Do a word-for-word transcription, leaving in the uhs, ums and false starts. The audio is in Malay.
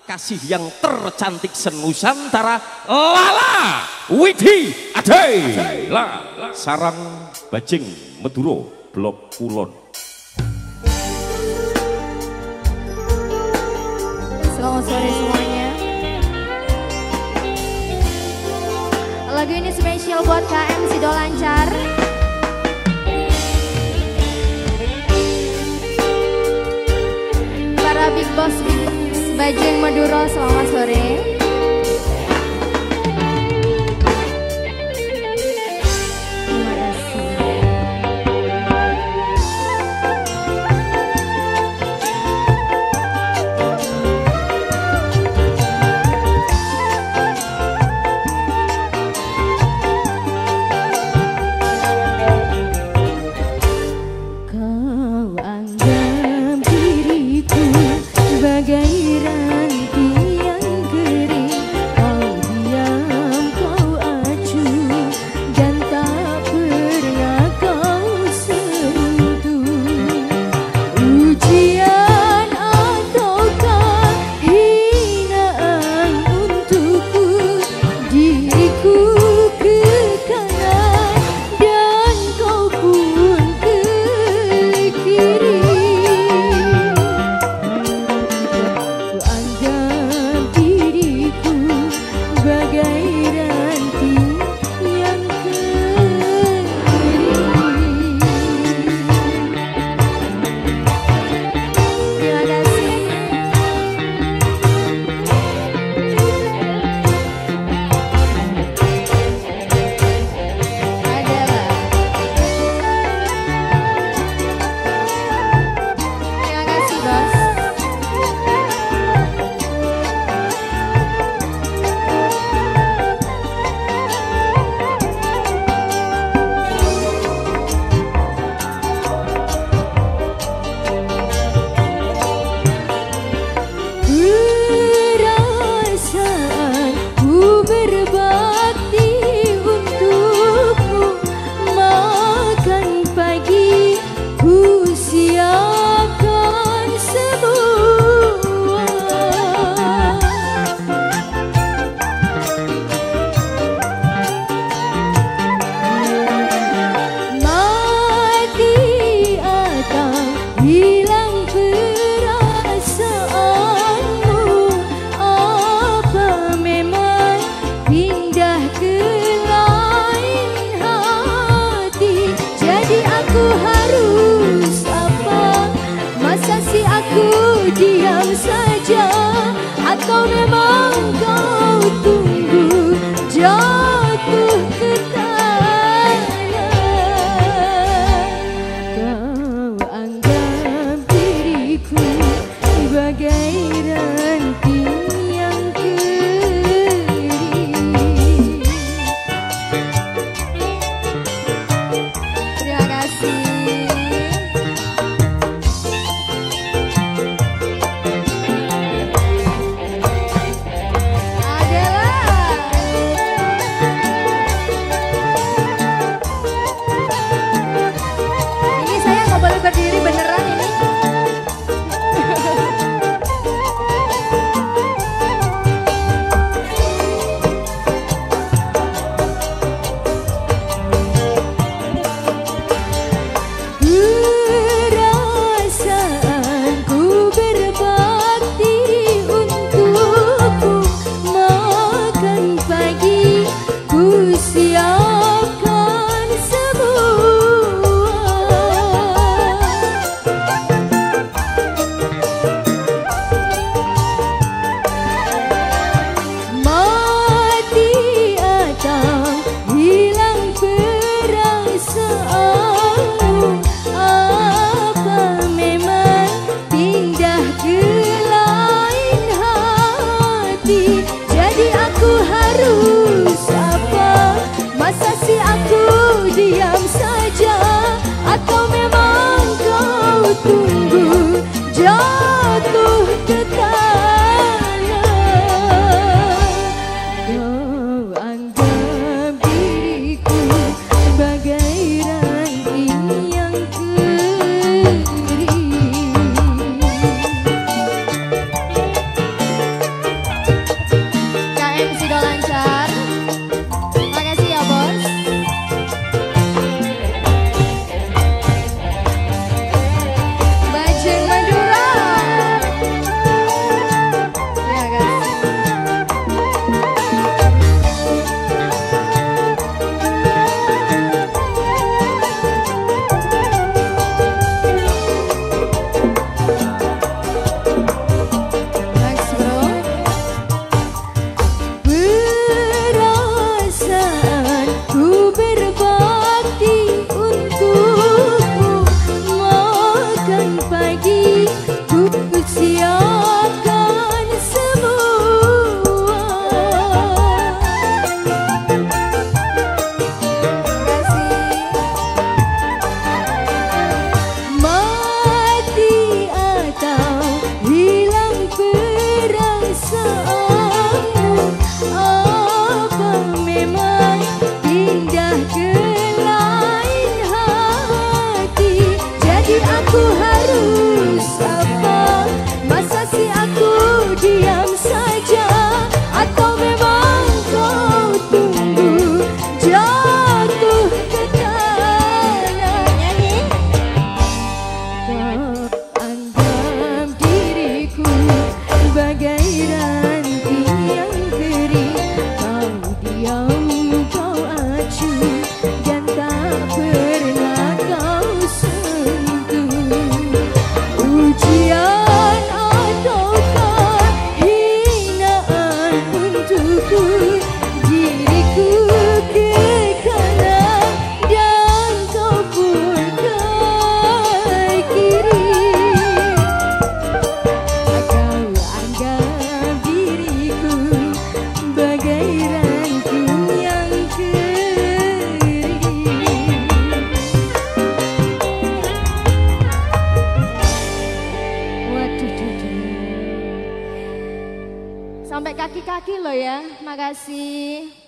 kasih yang tercantik senusantara, Lala Widi Adela sarang bajing Madura Blok Kulon. Selamat sore semuanya. Lagu ini spesial buat K M Sido Lancar. Para Big Boss Bajing Madura, selamat sore. Terima kasih. Kau anggap diriku bagai ranting yang kering, kau diam, kau acuh, dan tak pernah kau sentuh. Ujian ataukah hinaan untukku, diriku ke kanan dan kau pun ke kiri. Diam saja atau memang kau tunggu jatuh ke tanah. Kau anggap diriku bagai ranting yang kering. Terima kasih. perasaanmu? Apa memang pindah ke lain hati? Jadi aku harus apa? Masa si aku diam saja? Atau memang kau tunggu jatuh ke tanah? Nyanyi. Kau anggap diriku bagai ranting yang kering. Kau diam, kau acuh, dan tak pernah kau sentuh. Ujian ataukah hinaan untukku? Diriku ke kanan dan kau pun ke kiri. Kau anggap diriku bagai ranting yang kering. Waduh, sampai kaki-kaki loh ya. Makasih.